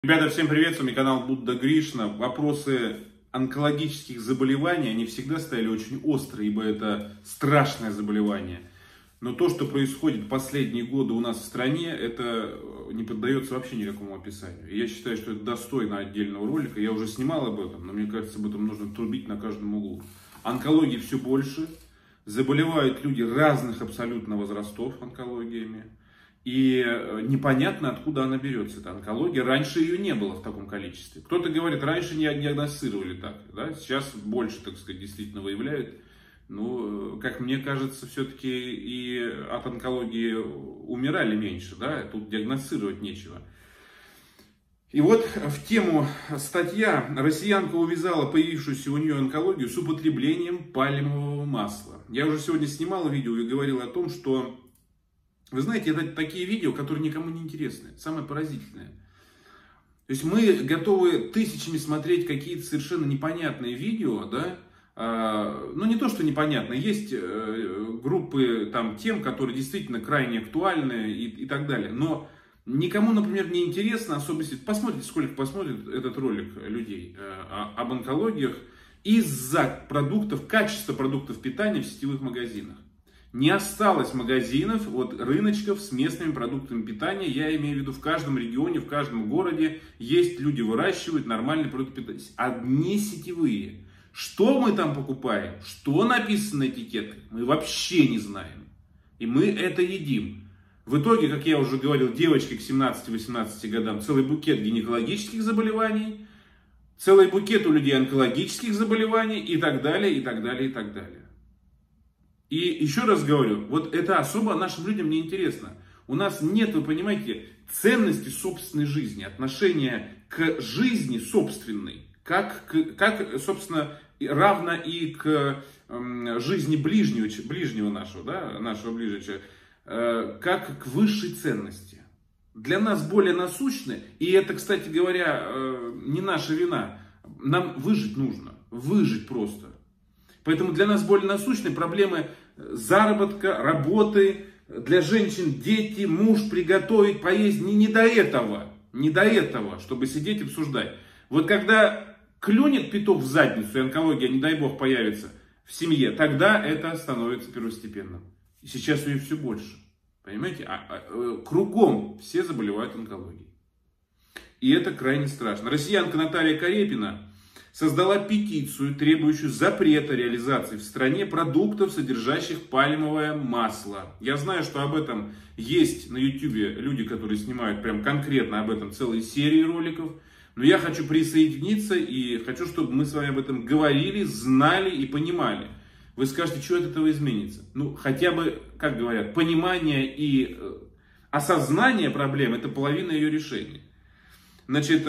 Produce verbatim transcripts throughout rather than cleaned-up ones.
Ребята, всем привет, с вами канал Будда Гришна. Вопросы онкологических заболеваний, они всегда стояли очень остро, ибо это страшное заболевание. Но то, что происходит в последние годы у нас в стране, это не поддается вообще никакому описанию. И я считаю, что это достойно отдельного ролика. Я уже снимал об этом, но мне кажется, об этом нужно трубить на каждом углу. Онкологии все больше, заболевают люди разных абсолютно возрастов онкологиями. И непонятно, откуда она берется, эта онкология. Раньше ее не было в таком количестве. Кто-то говорит, раньше не диагностировали так. Да? Сейчас больше, так сказать, действительно выявляют. Ну, как мне кажется, все-таки и от онкологии умирали меньше. Да? Тут диагностировать нечего. И вот в тему статья. Россиянка увязала появившуюся у нее онкологию с употреблением пальмового масла. Я уже сегодня снимал видео и говорил о том, что... Вы знаете, это такие видео, которые никому не интересны. Самое поразительное. То есть мы готовы тысячами смотреть какие-то совершенно непонятные видео, да? А, ну не то, что непонятно. Есть группы там тем, которые действительно крайне актуальны и, и так далее. Но никому, например, не интересно, особенно если посмотрите, сколько посмотрит этот ролик людей а, об онкологиях из-за продуктов, качества продуктов питания в сетевых магазинах. Не осталось магазинов, вот рыночков с местными продуктами питания. Я имею в виду, в каждом регионе, в каждом городе есть люди, выращивают нормальные продукты питания. Одни сетевые. Что мы там покупаем, что написано на этикетках, мы вообще не знаем. И мы это едим. В итоге, как я уже говорил, девочки к семнадцати-восемнадцати годам целый букет гинекологических заболеваний, целый букет у людей онкологических заболеваний и так далее, и так далее, и так далее. И еще раз говорю, вот это особо нашим людям не интересно. У нас нет, вы понимаете, ценности собственной жизни, отношения к жизни собственной, как, как собственно, равно и к э, жизни ближнего, ближнего нашего, да, нашего ближнего, э, как к высшей ценности. Для нас более насущны, и это, кстати говоря, э, не наша вина, нам выжить нужно, выжить просто. Поэтому для нас более насущны проблемы заработка, работы, для женщин дети, муж приготовить, поесть. Не, не до этого, не до этого, чтобы сидеть и обсуждать. Вот когда клюнет петух в задницу, и онкология, не дай бог, появится в семье, тогда это становится первостепенным. И сейчас ее все больше. Понимаете? А, а, кругом все заболевают онкологией. И это крайне страшно. Россиянка Наталья Карепина создала петицию, требующую запрета реализации в стране продуктов, содержащих пальмовое масло. Я знаю, что об этом есть на ютубе люди, которые снимают прям конкретно об этом целые серии роликов. Но я хочу присоединиться и хочу, чтобы мы с вами об этом говорили, знали и понимали. Вы скажете, что от этого изменится? Ну, хотя бы, как говорят, понимание и осознание проблемы – это половина ее решения. Значит,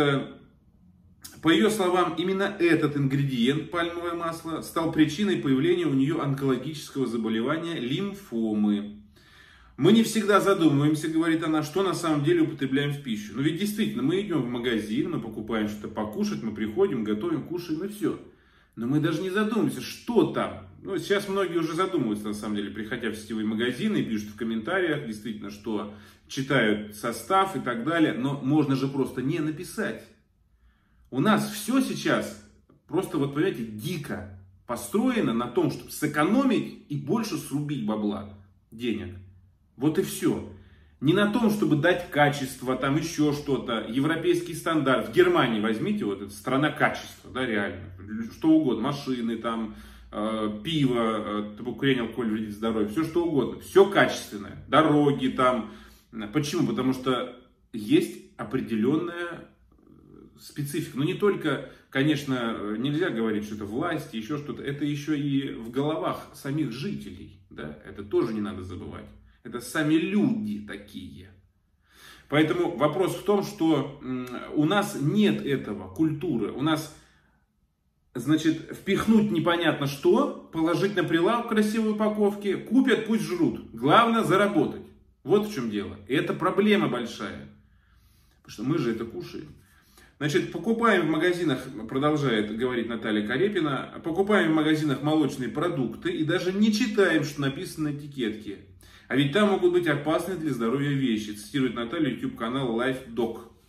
по ее словам, именно этот ингредиент, пальмовое масло, стал причиной появления у нее онкологического заболевания лимфомы. Мы не всегда задумываемся, говорит она, что на самом деле употребляем в пищу. Но ведь действительно, мы идем в магазин, мы покупаем что-то покушать, мы приходим, готовим, кушаем и все. Но мы даже не задумываемся, что там. Ну, сейчас многие уже задумываются, на самом деле, приходя в сетевые магазины, и пишут в комментариях, действительно, что читают состав и так далее. Но можно же просто не написать. У нас все сейчас просто, вот понимаете, дико построено на том, чтобы сэкономить и больше срубить бабла, денег. Вот и все. Не на том, чтобы дать качество, там еще что-то, европейский стандарт. В Германии возьмите, вот это страна качества, да, реально. Что угодно, машины, там, э, пиво, э, курение, алкоголь вредит здоровью, все что угодно. Все качественное. Дороги там. Почему? Потому что есть определенная специфика. Но не только, конечно, нельзя говорить, что это власть, еще что-то. Это еще и в головах самих жителей. Да? Это тоже не надо забывать. Это сами люди такие. Поэтому вопрос в том, что у нас нет этого, культуры. У нас, значит, впихнуть непонятно что, положить на прилавок красивые упаковки, купят, пусть жрут. Главное заработать. Вот в чем дело. И это проблема большая. Потому что мы же это кушаем. Значит, покупаем в магазинах, продолжает говорить Наталья Карепина, покупаем в магазинах молочные продукты и даже не читаем, что написано на этикетке. А ведь там могут быть опасны для здоровья вещи, цитирует Наталья, YouTube канал LifeDoc.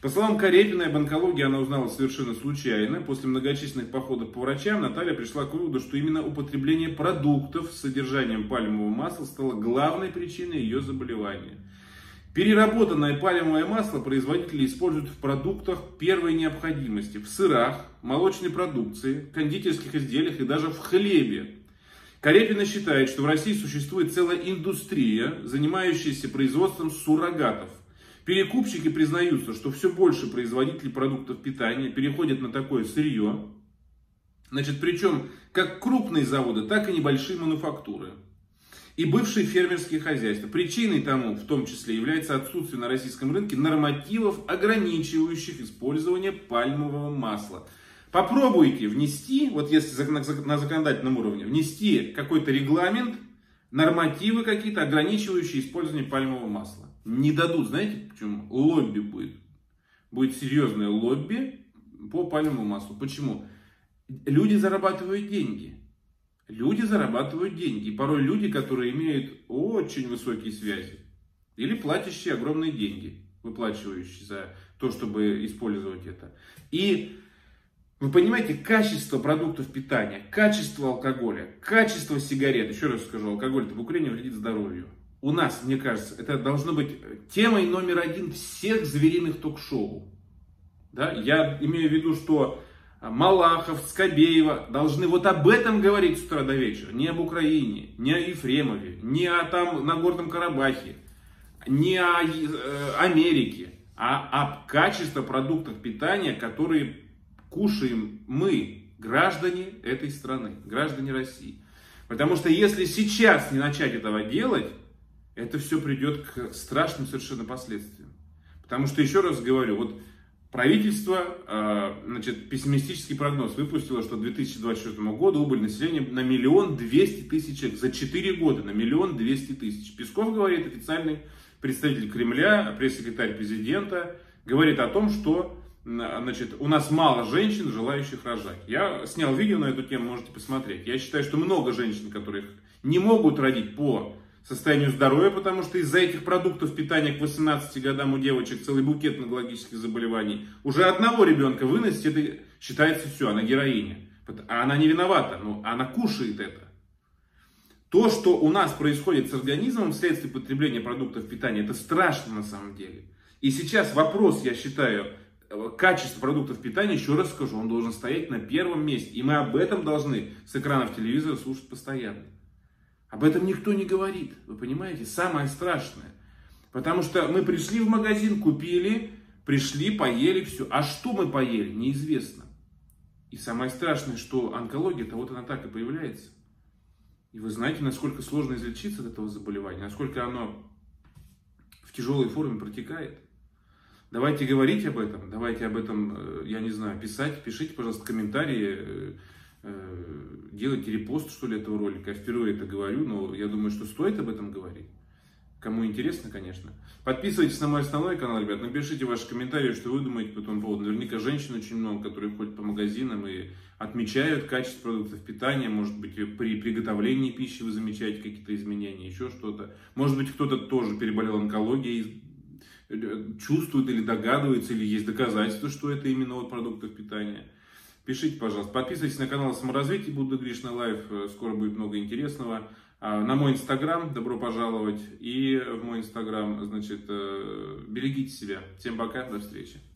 По словам Карепиной, об онкологии она узнала совершенно случайно. После многочисленных походов по врачам Наталья пришла к выводу, что именно употребление продуктов с содержанием пальмового масла стало главной причиной ее заболевания. Переработанное пальмовое масло производители используют в продуктах первой необходимости. В сырах, молочной продукции, кондитерских изделиях и даже в хлебе. Карепина считает, что в России существует целая индустрия, занимающаяся производством суррогатов. Перекупщики признаются, что все больше производителей продуктов питания переходят на такое сырье. Значит, причем как крупные заводы, так и небольшие мануфактуры. И бывшие фермерские хозяйства. Причиной тому, в том числе, является отсутствие на российском рынке нормативов, ограничивающих использование пальмового масла. Попробуйте внести, вот если на законодательном уровне, внести какой-то регламент, нормативы какие-то, ограничивающие использование пальмового масла. Не дадут, знаете почему? Лобби будет. Будет серьезное лобби по пальмовому маслу. Почему? Люди зарабатывают деньги. Люди зарабатывают деньги. И порой люди, которые имеют очень высокие связи. Или платящие огромные деньги. Выплачивающие за то, чтобы использовать это. И вы понимаете, качество продуктов питания, качество алкоголя, качество сигарет. Еще раз скажу, алкоголь-то в Украине вредит здоровью. У нас, мне кажется, это должно быть темой номер один всех звериных ток-шоу. Да? Я имею в виду, что Малахов, Скобеева должны вот об этом говорить с утра до вечера. Не об Украине, не о Ефремове, не о там Нагорном Карабахе, не о э, Америке, а об качестве продуктов питания, которые кушаем мы, граждане этой страны, граждане России. Потому что если сейчас не начать этого делать, это все придет к страшным совершенно последствиям. Потому что, еще раз говорю, вот правительство, значит, пессимистический прогноз выпустило, что к две тысячи двадцать четвёртому году убыль населения на миллион двести тысяч человек. За четыре года на миллион двести тысяч. Песков говорит, официальный представитель Кремля, пресс-секретарь президента, говорит о том, что, значит, у нас мало женщин, желающих рожать. Я снял видео на эту тему, можете посмотреть. Я считаю, что много женщин, которые не могут родить по состоянию здоровья, потому что из-за этих продуктов питания к восемнадцати годам у девочек целый букет онкологических заболеваний. Уже одного ребенка выносить, это считается все, она героиня. А она не виновата, но она кушает это. То, что у нас происходит с организмом вследствие потребления продуктов питания, это страшно на самом деле. И сейчас вопрос, я считаю, качества продуктов питания, еще раз скажу, он должен стоять на первом месте. И мы об этом должны с экранов телевизора слушать постоянно. Об этом никто не говорит, вы понимаете, самое страшное. Потому что мы пришли в магазин, купили, пришли, поели, все. А что мы поели, неизвестно. И самое страшное, что онкология-то вот она так и появляется. И вы знаете, насколько сложно излечиться от этого заболевания, насколько оно в тяжелой форме протекает. Давайте говорить об этом, давайте об этом, я не знаю, писать, пишите, пожалуйста, комментарии, делайте репост, что ли, этого ролика. Я впервые это говорю, но я думаю, что стоит об этом говорить. Кому интересно, конечно. Подписывайтесь на мой основной канал, ребят. Напишите ваши комментарии, что вы думаете по этому поводу. Наверняка женщин очень много, которые ходят по магазинам и отмечают качество продуктов питания. Может быть, при приготовлении пищи вы замечаете какие-то изменения, еще что-то. Может быть, кто-то тоже переболел онкологией, чувствует или догадывается, или есть доказательства, что это именно от продуктов питания. Пишите, пожалуйста. Подписывайтесь на канал Саморазвитие Будда Гришна Лайф. Скоро будет много интересного. На мой инстаграм добро пожаловать. И в мой инстаграм, значит, берегите себя. Всем пока, до встречи.